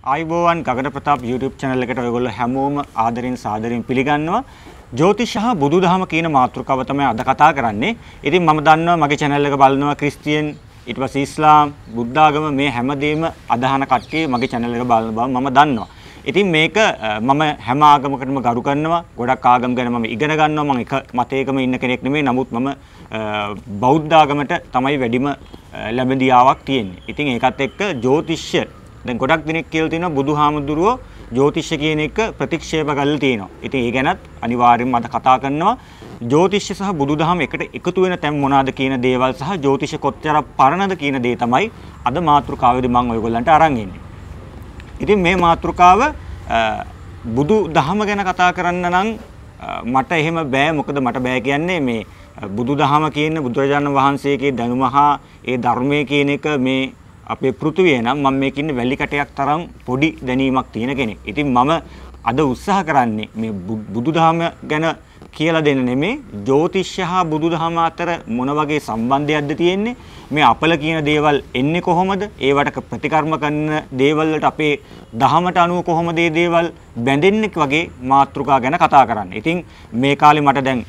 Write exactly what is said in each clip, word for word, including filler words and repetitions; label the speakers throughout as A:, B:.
A: ආයිබෝවන් ගගන ප්‍රතාප් YouTube channel එකට ඔයගොල්ලෝ හැමෝම ආදරෙන් සාදරෙන් පිළිගන්නවා. ජ්‍යොතිෂ හා බුදුදහම කියන මාතෘකාව තමයි අද කතා කරන්නේ. ඉතින් මම දන්නවා මගේ channel එක බලනවා ක්‍රිස්තියන්, ඊට පස්සේ ඉස්ලාම්, බුද්ධ ආගම මේ හැමදේම අදහන කට්ටිය මගේ channel එක බලන බව මම දන්නවා. ඉතින් මේක මම හැම ආගමකටම ගරු කරනවා. ගොඩක් ආගම් ගැන මම ඉගෙන ගන්නවා. මම එක මතයකම ඉන්න කෙනෙක් නෙමෙයි. නමුත් මම බෞද්ධ ආගමට තමයි වැඩිම ලැබෙදියාවක් තියෙන්නේ. ඉතින් ඒකත් එක්ක ජ්‍යොතිෂ දැන් ගොඩක් දිනෙක කියලා තියෙනවා බුදුහාමුදුරුවෝ ජ්‍යොතිෂ කියන එක ප්‍රතික්ෂේප කරලා තියෙනවා. ඉතින් ඒ ගැනත් අනිවාර්යයෙන්ම අද කතා කරනවා. ජ්‍යොතිෂ සහ බුදුදහම එකට එකතු වෙන තැන් මොනවාද කියන දේවල් සහ ජ්‍යොතිෂ කොච්චර පරණද කියන දේ තමයි අද මාතෘකාවේදී මම ඔයගොල්ලන්ට අරන් ඉන්නේ. ඉතින් මේ මාතෘකාව බුදුදහම ගැන කතා කරන්න නම් මට එහෙම බෑ. මොකද මට බෑ කියන්නේ මේ බුදුදහම කියන බුදුරජාණන් වහන්සේගේ දැනුම හා ඒ ධර්මයේ කියන එක මේ අපේ පෘථිවිය නම් මම මේක ඉන්නේ වැලි කැටයක් තරම් පොඩි දැනීමක් තියෙන කෙනෙක්. ඉතින් මම අද උත්සාහ කරන්නේ මේ බුදුදහම ගැන කියලා දෙන්න නෙමෙයි ජ්‍යොතිෂය හා බුදුදහම අතර මොන වගේ සම්බන්ධයක්ද තියෙන්නේ, මේ අපල කියන දේවල් එන්නේ කොහොමද, ඒවට ප්‍රතිකර්ම කරන දේවල් වලට අපේ දහමට අනුව කොහොමද මේ දේවල් බැඳෙන්නේ වගේ මාතෘකා ගැන කතා කරන්න. ඉතින් මේ කාලේ මට දැන්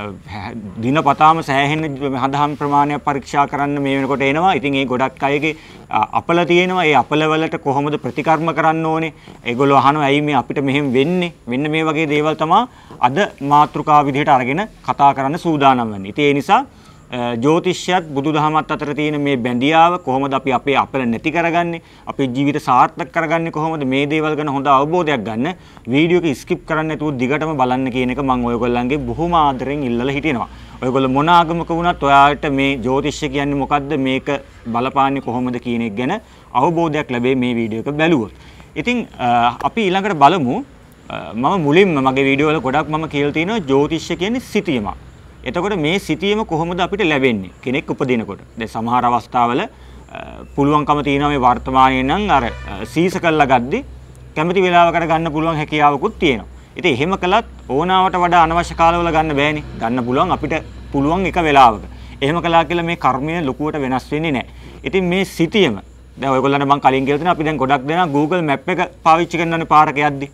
A: දිනපතාම සෑහෙන හදහම් ප්‍රමාණයක් පරීක්ෂා කරන්න මේ වෙනකොට එනවා. ඉතින් ඒ ගොඩක් අයගේ අපල තියෙනවා. ඒ අපල වලට කොහොමද ප්‍රතිකර්ම කරන්න ඕනේ? ඒගොල්ලෝ අහනවා ඇයි මේ අපිට මෙහෙම වෙන්නේ? මෙන්න මේ වගේ දේවල් තමයි අද මාතෘකාව විදිහට අරගෙන කතා කරන්න සූදානම් වෙන්නේ. ඉතින් ඒ නිසා ජ්‍යොතිෂයත් බුදුදහමත් අතර තියෙන මේ බැඳියාව කොහොමද අපි අපේ අපල නැති කරගන්නේ, අපේ ජීවිත සාර්ථක කරගන්නේ කොහොමද, මේ දේවල් ගැන හොඳ අවබෝධයක් ගන්න වීඩියෝ එක ස්කිප් කරන්න නැතුව දිගටම බලන්න කියන එක මම ඔයගොල්ලන්ගේ බොහොම ආදරෙන් ඉල්ලලා හිටිනවා. ඔයගොල්ලෝ මොන ආගමක වුණත් ඔයාලට මේ ජ්‍යොතිෂය කියන්නේ මොකද්ද, මේක බලපාන්නේ කොහොමද කියන එක ගැන අවබෝධයක් ලැබෙයි මේ වීඩියෝ එක බැලුවොත්. ඉතින් අපි ඊළඟට බලමු. මම මුලින්ම මගේ වීඩියෝ වල ගොඩක් මම කියලා තියෙනවා ජ්‍යොතිෂය කියන්නේ සිතියමක්. එතකොට මේ සිතියම කොහොමද අපිට ලැබෙන්නේ කෙනෙක් උපදිනකොට? දැන් සමහර අවස්ථාවල පුළුවන්කම තියෙනවා මේ වර්තමානයේ නම් අර සීස කළා ගද්දි කැමති වෙලාවකට ගන්න පුළුවන් හැකියාවකුත් තියෙනවා. ඉතින් එහෙම කළත් ඕනාවට වඩා අනවශ්‍ය කාලවල ගන්න බෑනේ. ගන්න පුළුවන් අපිට පුළුවන් එක වෙලාවක. එහෙම කළා කියලා මේ කර්මය ලොකුවට වෙනස් වෙන්නේ නැහැ. ඉතින් මේ සිතියම දැන් ඔයගොල්ලන්ට මම කලින් කියලා තියෙනවා අපි දැන් ගොඩක් දෙනා Google Map එක පාවිච්චි කරනවානේ පාරක යද්දි.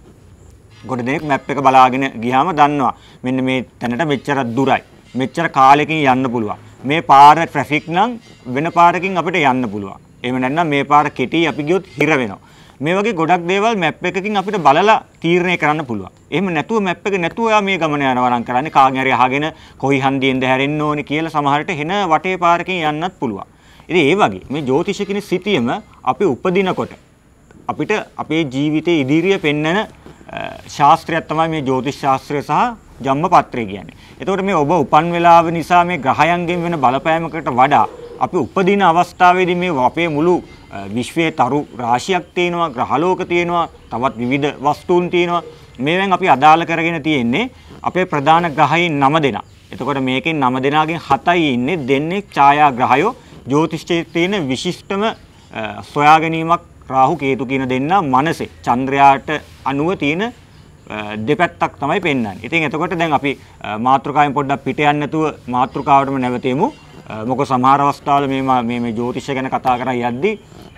A: ගොඩ දෙනෙක් map එක බලාගෙන ගියාම දන්නවා මෙන්න මේ තැනට මෙච්චර දුරයි. මෙච්චර කාලෙකින් යන්න පුළුවන්. මේ පාර ට්‍රැෆික් නම් වෙන පාරකින් අපිට යන්න පුළුවන්. එහෙම නැත්නම් මේ පාර කෙටි අපි ගියොත් හිර වෙනවා. මේ වගේ ගොඩක් දේවල් මැප් එකකින් අපිට බලලා තීරණය කරන්න පුළුවන්. එහෙම නැතුව මැප් එක නැතුව යා මේ ගමන යනවා නම් කරන්නේ කාගෙන් හරි අහගෙන කොයි හන්දියෙන්ද හැරෙන්න ඕනේ කියලා සමහරට හෙන වටේ පාරකින් යන්නත් පුළුවන්. ඉතින් ඒ වගේ මේ ජ්‍යොතිෂ කියන සිතියම අපි උපදිනකොට අපිට අපේ ජීවිතයේ ඉදිරිය පෙන්වන ශාස්ත්‍රයක් තමයි මේ ජ්‍යොතිෂ ශාස්ත්‍රය සහ ජම්මපත්‍රය කියන්නේ. එතකොට මේ ඔබ උපන් වෙලාව නිසා මේ ග්‍රහයන්ගෙන් වෙන බලපෑමකට වඩා අපි උපදින අවස්ථාවේදී මේ අපේ මුළු විශ්වයේ තරු රාශියක් තියෙනවා, ග්‍රහලෝක තියෙනවා, තවත් විවිධ වස්තුන් තියෙනවා. මේවෙන් අපි අදාළ කරගෙන තියෙන්නේ අපේ ප්‍රධාන ග්‍රහයන් නව දෙනා. එතකොට මේකෙන් නව දෙනාගෙන් හතයි ඉන්නේ දෙන්නේ ඡායා ග්‍රහයෝ. ජ්‍යොතිෂයේ තියෙන විශිෂ්ටම සොයා ගැනීමක් රාහු කේතු කියන දෙන්නා මනසේ චන්ද්‍රයාට අනුව තියෙන දෙපැත්තක් තමයි පෙන්වන්නේ. ඉතින් එතකොට දැන් අපි මාතෘකාවෙන් පොඩ්ඩක් පිට යන්න නැතුව මාතෘකාවටම නැවතෙමු. මොකද සමහර අවස්ථාවල මේ මේ මේ ජ්‍යොතිෂය ගැන කතා කරා යද්දී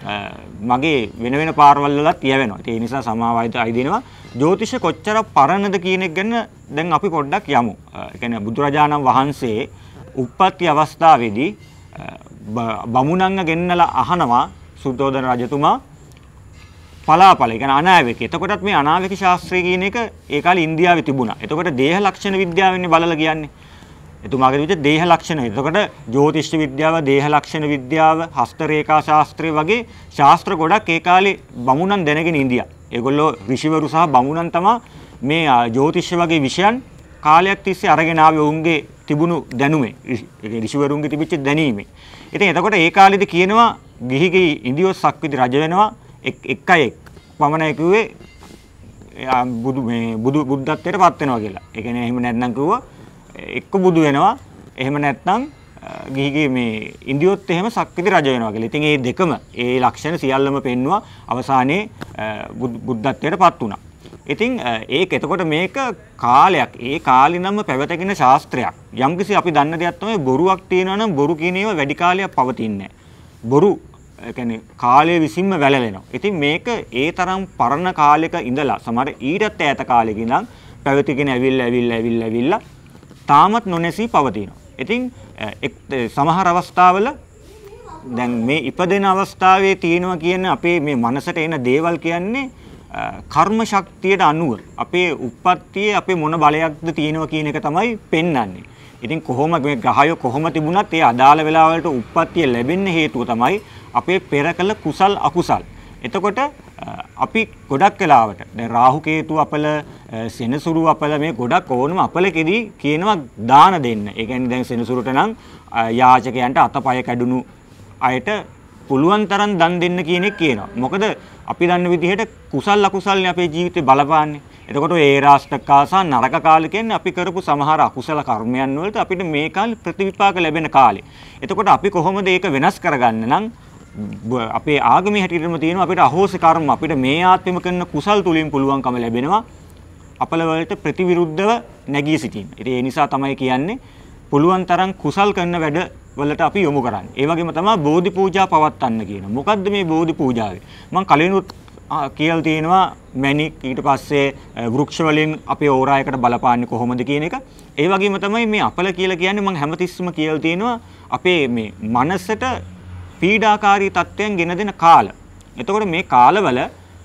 A: මගේ වෙන වෙන පාරවල් වලත් කියවෙනවා. ඒ නිසා සමාවයිද අයිදිනවා. ජ්‍යොතිෂ කොච්චර පරණද කියන එක ගැන දැන් අපි පොඩ්ඩක් යමු. ඒ කියන්නේ බුදුරජාණන් වහන්සේ උප්පත්ති අවස්ථාවේදී බමුණන්ව ගෙන්නලා අහනවා සුද්ධෝදන රජතුමා පලාපල ඒ කියන්නේ අනාවැකි. එතකොටත් මේ අනාවැකි ශාස්ත්‍රය කියන එක ඒ කාලේ ඉන්දියාවේ තිබුණා. එතකොට දේහ ලක්ෂණ විද්‍යාවෙන්නේ බලලා කියන්නේ. එතුමාගේ විදිහට දේහ ලක්ෂණ. එතකොට ජ්‍යොතිෂ විද්‍යාව, දේහ ලක්ෂණ විද්‍යාව, හස්ත රේඛා ශාස්ත්‍රය වගේ ශාස්ත්‍ර ගොඩක් ඒ කාලේ බමුණන් දැනගෙන ඉන්දියා. ඒගොල්ලෝ ඍෂිවරු සහ බමුණන් තමයි මේ ජ්‍යොතිෂ වගේ විෂයන් කාලයක් තිස්සේ අරගෙන ආවේ ඔවුන්ගේ තිබුණු දැනුමේ. ඍෂිවරුන්ගේ තිබිච්ච දැනීමේ. ඉතින් එතකොට ඒ කාලෙදි කියනවා ගිහි ගිහි ඉන්දියෝ සක්විති රජ වෙනවා එක් එකයි එක් පමණයි කිව්වේ බුදු මේ බුදු බුද්ධත්වයට පත් වෙනවා කියලා. ඒ කියන්නේ එහෙම නැත්නම් කිව්වා එක්ක බුදු වෙනවා. එහෙම නැත්නම් ගිහිගේ මේ ඉන්දියොත් එහෙම සක්විති රජ වෙනවා කියලා. ඉතින් මේ දෙකම ඒ ලක්ෂණ සියල්ලම පෙන්නවා අවසානයේ බුද්ධත්වයට පත් වුණා. ඉතින් ඒක එතකොට මේක කාලයක් ඒ කාලිනම පැවතගෙන ශාස්ත්‍රයක්. යම්කිසි අපි දන්න දෙයක් තමයි බොරුවක් තියෙනවා නම් බොරු කියන ඒවා වැඩි කාලයක් පවතින්නේ නැහැ. බොරු ඒ කියන්නේ කාලය විසින්ම වැළලෙනවා. ඉතින් මේක ඒ තරම් පරණ කාලයක ඉඳලා සමහර ඊටත් ඈත කාලෙක ඉඳන් පැවතිගෙන ඇවිල්ලා ඇවිල්ලා ඇවිල්ලා ඇවිල්ලා තාමත් නොනැසී පවතිනවා. ඉතින් සමහර අවස්ථාවල දැන් මේ ඉපදෙන අවස්ථාවේ තියෙනවා කියන අපේ මේ මනසට එන දේවල් කියන්නේ කර්ම ශක්තියට අනුව අපේ උප්පත්තියේ අපේ මොන බලයක්ද තියෙනවා කියන එක තමයි පෙන්වන්නේ. ඉතින් කොහොම මේ ග්‍රහය කොහොම තිබුණත් ඒ අදාළ වෙලාවලට උප්පත්තිය ලැබෙන්න හේතුව තමයි අපේ පෙර කළ කුසල් අකුසල්. එතකොට අපි ගොඩක් වෙලාවට දැන් රාහු කේතු අපල සෙනසුරු අපල මේ ගොඩක් ඕනම අපලකෙදී කියනවා දාන දෙන්න. ඒ කියන්නේ දැන් සෙනසුරුට නම් යාචකයන්ට අතපය කැඩුණු අයට පුළුවන් තරම් දන් දෙන්න කියන එක කියනවා. මොකද අපි දන්න විදිහට කුසල් අකුසල්නේ අපේ ජීවිතේ බලපාන්නේ. එතකොට ඒ රාෂ්ටකාසා නරක කාලේ කියන්නේ අපි කරපු සමහර අකුසල කර්මයන් වලට අපිට මේ කාලේ ප්‍රතිවිපාක ලැබෙන කාලේ. එතකොට අපි කොහොමද ඒක වෙනස් කරගන්න නම් අපේ ආගමේ හැටියටම තියෙනවා අපිට අහෝසි කර්ම අපිට මේ ආත්මෙම කරන කුසල් තුලින් පුළුවන්කම ලැබෙනවා අපල වලට ප්‍රතිවිරුද්ධව නැගී සිටින්න. ඉතින් ඒ නිසා තමයි කියන්නේ පුළුවන් තරම් කුසල් කරන වැඩ වලට අපි යොමු කරන්නේ. ඒ වගේම තමයි බෝධි පූජා පවත්වන්න කියන. මොකද්ද මේ බෝධි පූජාවේ? මම කලිනුත් කියලා තියෙනවා මැණික් ඊට පස්සේ වෘක්ෂ වලින් අපේ ඕරායකට බලපාන්නේ කොහොමද කියන එක. ඒ වගේම තමයි මේ අපල කියලා කියන්නේ මම හැමතිස්සම කියලා තියෙනවා අපේ මේ මනසට පීඩාකාරී තත්ත්වයන් ගෙන දෙන කාල. එතකොට මේ කාලවල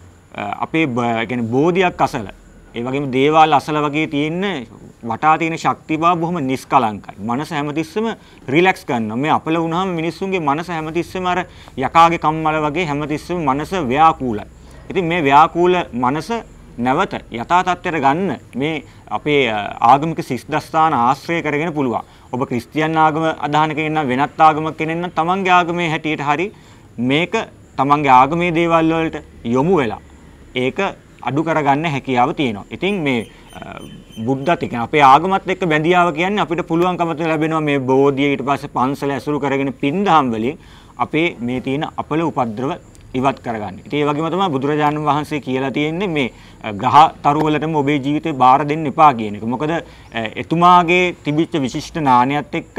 A: අපේ يعني බෝධියක් අසල ඒ වගේම දේවාල අසල වගේ තියෙන වටා තියෙන ශක්ති බව බොහොම නිස්කලංකයි. මනස හැමතිස්සෙම රිලැක්ස් කරනවා. මේ අපල වුණාම මිනිස්සුන්ගේ මනස හැමතිස්සෙම අර යකාගේ කම්මල වගේ හැමතිස්සෙම මනස ව්‍යාකූලයි. ඉතින් මේ ව්‍යාකූල මනස නැවත යථා තත්ත්වයට ගන්න මේ අපේ ආගමික සිස්දස්ථාන ආශ්‍රය කරගෙන පුළුවන්. ඔබ ක්‍රිස්තියානි ආගම අදහන කෙනෙක් නම් වෙනත් ආගමක් කෙනෙක් නම් තමන්ගේ ආගමේ හැටියට හරි මේක තමන්ගේ ආගමේ දේවල් වලට යොමු වෙලා ඒක අඩු කරගන්න හැකියාව තියෙනවා. ඉතින් මේ බුද්ධත් එක්ක අපේ ආගමත් එක්ක බැඳියාව කියන්නේ අපිට පුළුවන්කම ලැබෙනවා මේ බෝධිය ඊට පස්සේ පන්සල ඇසුරු කරගෙන පින්දහම් වලින් අපේ මේ තියෙන අපල උපද්‍රව ඉවත් කරගන්න. ඉතින් ඒ වගේම තමයි බුදුරජාණන් වහන්සේ කියලා තියෙන්නේ මේ ග්‍රහ තරු වලටම ඔබේ ජීවිතේ බාර දෙන්න එපා කියන එක. මොකද එතුමාගේ තිබිච්ච විශිෂ්ට ඥානයත් එක්ක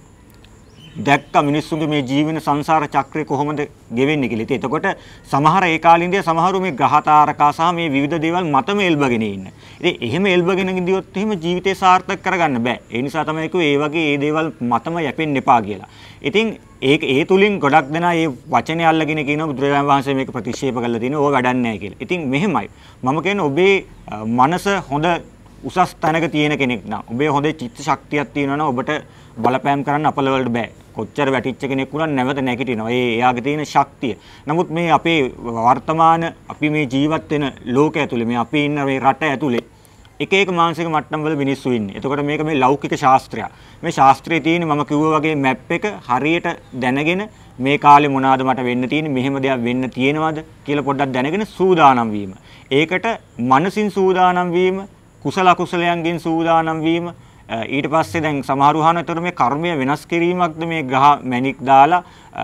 A: දැක්ක මිනිස්සුන්ගේ මේ ජීවන සංසාර චක්‍රය කොහොමද ගෙවෙන්නේ කියලා. ඉතින් එතකොට සමහර ඒ කාලින්දී සමහරු මේ ග්‍රහ තාරකා සහ මේ විවිධ දේවල් මතම එල්බගෙන ඉන්න. ඉතින් එහෙම එල්බගෙන ඉඳියොත් එහෙම ජීවිතේ සාර්ථක කරගන්න බෑ. ඒ නිසා තමයි කිව්වේ ඒ වගේ ඒ දේවල් මතම යැපෙන්න එපා කියලා. ඉතින් ඒක ඒ තුලින් ගොඩක් දෙනා මේ වචනේ අල්ලගෙන කියනවා බුදුරජාණන් වහන්සේ මේක ප්‍රතික්ෂේප කරලා තියෙනවා ඕක වැඩක් නැහැ කියලා. ඉතින් මෙහෙමයි. මම කියන්නේ ඔබේ මනස හොඳ උසස් තැනක තියෙන කෙනෙක් නම් ඔබේ හොඳ චිත්ත ශක්තියක් තියෙනවා නම් ඔබට බලපෑම් කරන්න අපල වලට බෑ. කොච්චර වැටිච්ච කෙනෙක් වුණත් නැවත නැගිටිනවා. ඒ එයාගේ තියෙන ශක්තිය. නමුත් මේ අපේ වර්තමාන අපි මේ ජීවත් වෙන ලෝකය ඇතුලේ මේ අපි ඉන්න මේ රට ඇතුලේ එක එක මානසික මට්ටම් වල මිනිස්සු ඉන්නේ. එතකොට මේක මේ ලෞකික ශාස්ත්‍රයක්. මේ ශාස්ත්‍රයේ තියෙන මම කිව්වා වගේ මැප් එක හරියට දැනගෙන මේ කාලේ මොනවාද මට වෙන්න තියෙන්නේ මෙහෙම දෙයක් වෙන්න තියෙනවද කියලා පොඩ්ඩක් දැනගෙන සූදානම් වීම. ඒකට මනසින් සූදානම් වීම, කුසල අකුසලයන්ගෙන් සූදානම් වීම ඊට පස්සේ දැන් සමහරු අහනතර මේ කර්මය වෙනස් කිරීමක්ද මේ ග්‍රහ මැණික් දාලා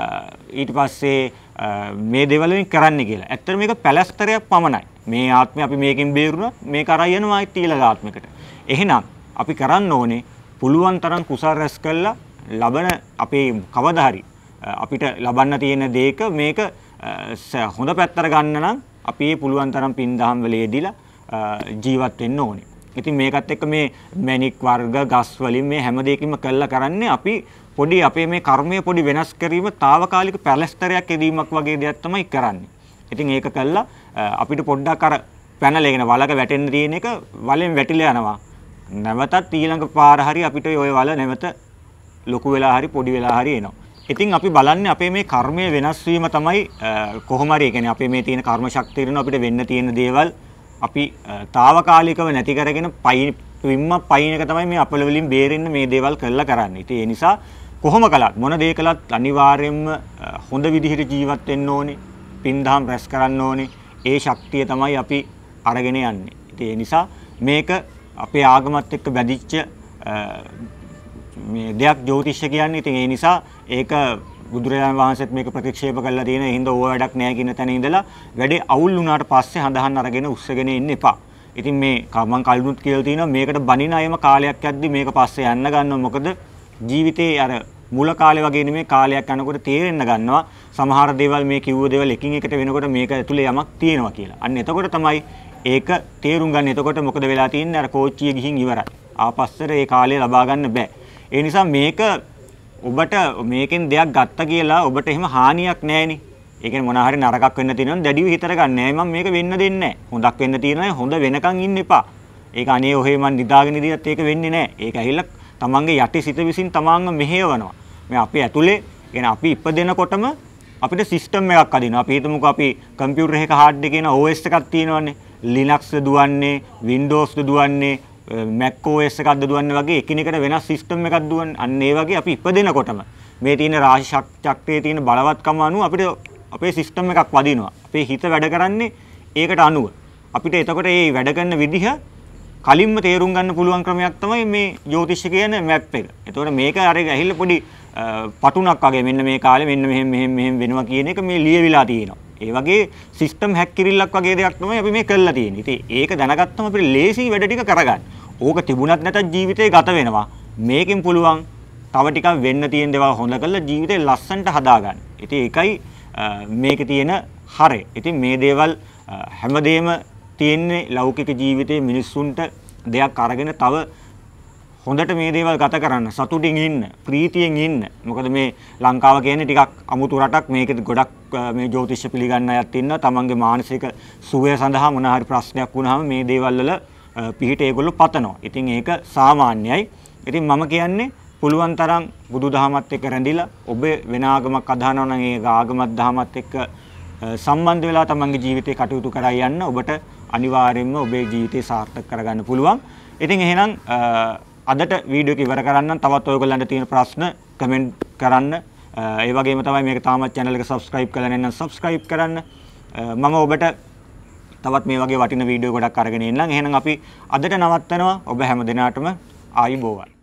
A: ඊට පස්සේ මේ දේවල් වලින් කරන්න කියලා. ඇත්තට මේක පැලස්තරයක් පමණයි. මේ ආත්මය අපි මේකෙන් බේරුණා මේක අරන් යනවා ආයෙත් ඊළඟ ආත්මයකට. එහෙනම් අපි කරන්න ඕනේ පුළුවන් තරම් කුසල් රැස් කළා ලබන අපේ කවදා හරි අපිට ලබන්න තියෙන දේක මේක හොඳ පැත්තට ගන්න නම් අපි පුළුවන් තරම් පින්දහම් වල යෙදিলা ජීවත් වෙන්න ඕනේ. ඉතින් මේකත් එක්ක මේ මැණික් වර්ග ගස් වලින් මේ හැම දෙයකින්ම කළා කරන්නේ අපි පොඩි අපේ මේ කර්මය පොඩි වෙනස් කිරීම తాවකාලික පැලස්තරයක් එදීමක් වගේ දෙයක් තමයි කරන්නේ. ඉතින් ඒක කළා අපිට පොඩ්ඩක් අර පැනලගෙන වලක වැටෙන්න තියෙන එක වලෙන් වැටිලා යනවා. නැවතත් ඊළඟ පාර හරි අපිට ওই වල නැවත ලොකු වෙලා හරි පොඩි වෙලා හරි එනවා. ඉතින් අපි බලන්නේ අපේ මේ කර්මය වෙනස් වීම තමයි කොහොම හරි කියන්නේ අපේ මේ තියෙන කර්ම ශක්තිය වෙන අපිට වෙන්න තියෙන දේවල් අපි తాවකාලිකව නැති කරගෙන පයින් විම්ම පයින් එක තමයි මේ අපල වලින් බේරෙන්න මේ දේවල් කළා කරන්නේ. ඉතින් ඒ නිසා කොහොම කළත් මොන දේ කළත් අනිවාර්යයෙන්ම හොඳ විදිහට ජීවත් වෙන්න ඕනේ. පින්දහම් රැස් කරන්න ඕනේ. ඒ ශක්තිය තමයි අපි අරගෙන යන්නේ. ඉතින් ඒ නිසා මේක අපේ ආගමත් එක්ක බැඳිච්ච මේ දෙයක් ජ්‍යොතිෂය කියන්නේ. ඉතින් ඒ නිසා ඒක බුදුරජාණන් වහන්සේත් මේක ප්‍රතික්ෂේප කළා තියෙන හින්දා ඕව වැඩක් නැහැ කියන තැන ඉඳලා වැඩේ අවුල් වුණාට පස්සේ හඳහන් අරගෙන උස්සගෙන ඉන්න එපා. ඉතින් මේ මම කල්ුණුත් කියලා තියෙනවා මේකට බනින අයම කාලයක් යද්දි මේක පස්සේ යන්න ගන්නවා. මොකද ජීවිතේ අර මුල කාලේ වගේ නෙමෙයි කාලයක් යනකොට තේරෙන්න ගන්නවා සමහර දේවල් මේ කිව්ව දේවල් එකින් එකට වෙනකොට මේක ඇතුලේ යමක් තියෙනවා කියලා. අන්න එතකොට තමයි ඒක තේරුම් ගන්න. එතකොට මොකද වෙලා තියෙන්නේ? අර කෝච්චිය ගිහින් ඉවරයි. ආපස්සට ඒ කාලය ලබා ගන්න බෑ. ඒ නිසා මේක ඔබට මේකෙන් දෙයක් ගත්ත කියලා ඔබට එහෙම හානියක් නැහෙනි. ඒ කියන්නේ මොනවා හරි නරකක් වෙන්න තියෙනවනම් දැඩිව හිතට ගන්න නෑ. මම මේක වෙන්න දෙන්නේ නෑ. හොඳක් වෙන්න තියෙනවා හොඳ වෙනකන් ඉන්න එපා. ඒක අනේ ඔහේ මන් නිදාගෙන ඉඳියත් ඒක වෙන්නේ නෑ. ඒක ඇහිලා තමන්ගේ යටි සිත විසින් තමාංග මෙහෙවනවා. මේ අපි ඇතුලේ කියන්නේ අපි ඉපදෙනකොටම අපිට සිස්ටම් එකක් අදිනවා. අපි හිතමුකෝ අපි කම්පියුටර් එකක හાર્ඩ් එකේ න O S එකක් තියෙනවනේ. Linux දුවන්නේ, Windows දුවන්නේ, Mac O S එකක්ද දුවන්නේ වගේ එකිනෙකට වෙනස් සිස්ටම් එකක් දුවන්නේ. අන්න ඒ වගේ අපි ඉපදෙනකොටම මේ තියෙන රාශි චක්‍රයේ තියෙන බලවත්කම අනුව අපිට අපේ සිස්ටම් එකක් වදිනවා. අපේ හිත වැඩ කරන්නේ ඒකට අනුව. අපිට එතකොට මේ වැඩ කරන විදිහ කලින්ම තේරුම් ගන්න පුළුවන් ක්‍රමයක් තමයි මේ ජ්‍යොතිෂ කියන මැප් එක. එතකොට මේක අර ඇහිල්ල පොඩි පටුණක් වගේ මෙන්න මේ කාලේ මෙන්න මෙහෙම මෙහෙම මෙහෙම වෙනවා කියන එක මේ ලියවිලා තියෙනවා. ඒ වගේ සිස්ටම් හැක් කිරිල්ලක් වගේ දෙයක් තමයි අපි මේ කරලා තියෙන්නේ. ඉතින් ඒක දැනගත්තම අපිට ලේසි වැඩ ටික කරගන්න. ඕක තිබුණත් නැතත් ජීවිතේ ගත වෙනවා. මේකෙන් පුළුවන් තව ටිකක් වෙන්න තියෙන දේවල් හොඳ කරලා ජීවිතේ ලස්සනට හදාගන්න. ඉතින් ඒකයි මේකේ තියෙන හරය. ඉතින් මේ දේවල් හැමදේම තියෙන්නේ ලෞකික ජීවිතයේ මිනිස්සුන්ට දෙයක් අරගෙන තව හොඳට මේ දේවල් ගත කරන්න, සතුටින් ඉන්න, ප්‍රීතියෙන් ඉන්න. මොකද මේ ලංකාව කියන්නේ ටිකක් අමුතු රටක්. මේකෙත් ගොඩක් මේ ජ්‍යොතිෂ පිළිගන්න අයත් ඉන්නවා. තමන්ගේ මානසික සුවය සඳහා මොන හරි ප්‍රශ්නයක් වුණාම මේ දේවල් වල පිහිට ඒගොල්ලෝ පතනවා. ඉතින් ඒක සාමාන්‍යයි. ඉතින් මම කියන්නේ පුළුවන් තරම් බුදුදහමත් එක්ක රැඳිලා ඔබ වෙන ආගමක් අදහනවා නම් ඒ ආගමත් දහමත් එක්ක සම්බන්ධ වෙලා තමන්ගේ ජීවිතේ කටයුතු කරා යන්න ඔබට අනිවාර්යයෙන්ම ඔබේ ජීවිතේ සාර්ථක කරගන්න පුළුවන්. ඉතින් එහෙනම් අදට වීඩියෝ එක ඉවර කරන්න තවත් ඔයගොල්ලන්ට තියෙන ප්‍රශ්න කමෙන්ට් කරන්න. ඒ වගේම තමයි මේක තාමත් channel එක subscribe කරලා නැත්නම් subscribe කරන්න. මම ඔබට තවත් මේ වගේ වටින වීඩියෝ ගොඩක් අරගෙන එන්නම්. එහෙනම් අපි අදට නවත්තනවා. ඔබ හැම දිනාටම ආයුබෝවන්.